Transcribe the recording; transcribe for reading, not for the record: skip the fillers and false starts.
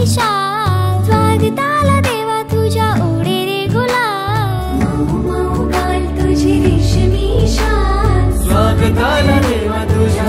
शाल, स्वागताला देवा तुझ्या ओढे रे गुलाल, मऊ मऊ गाल तुझी रेशमी शाल, स्वागताला देवा तुझ्या